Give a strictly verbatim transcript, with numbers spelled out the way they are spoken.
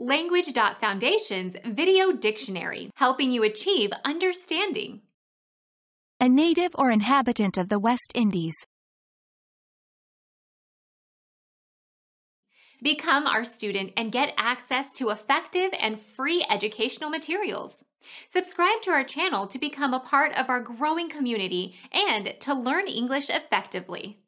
Language dot Foundation's Video Dictionary, helping you achieve understanding. A native or inhabitant of the West Indies. Become our student and get access to effective and free educational materials. Subscribe to our channel to become a part of our growing community and to learn English effectively.